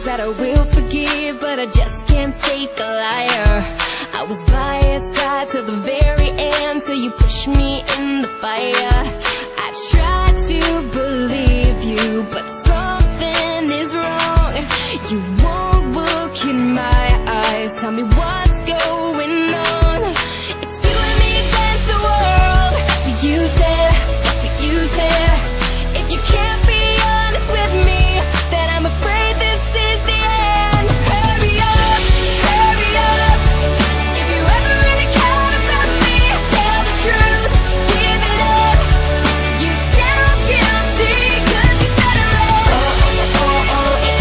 that I will forgive, but I just can't take a liar. I was by your side till the very end, till you pushed me in the fire. I tried to believe you, but something is wrong. You won't look in my eyes, tell me what's going on. It's you and me against the world. That's what you said, that's what you said. If you can't be honest with me, then I'm afraid this is the end. Hurry up, hurry up. If you ever really care about me, tell the truth, give it up. You sound guilty, cause you stuttering. Yeah, you stuttering.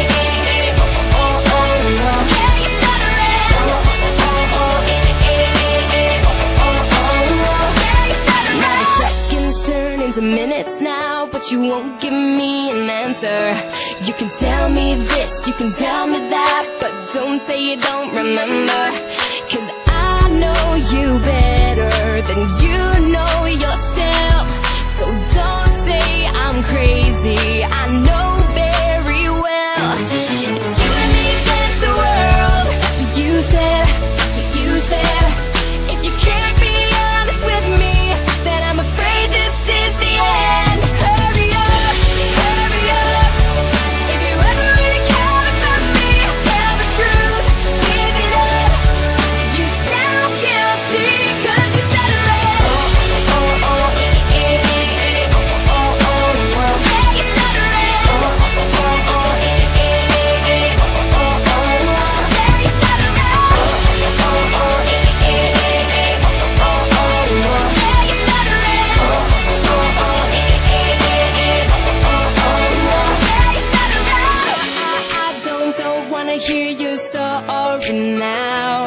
Now the seconds turn into minutes now, but you won't give me an answer. You can tell me this, you can tell me that, but don't say you don't remember. Cause I know you better than you know yourself. So don't say I'm crazy, I know very well. It's you and me against the world. That's what you said, that's what you said. If you can't be honest with me, then I'm afraid this is the end. Hurry up, hurry up. If you ever really care about me, tell the truth, give it up. You sound guilty, cause you stuttering. Yeah, you stuttering. I don't wanna hear you sorry now.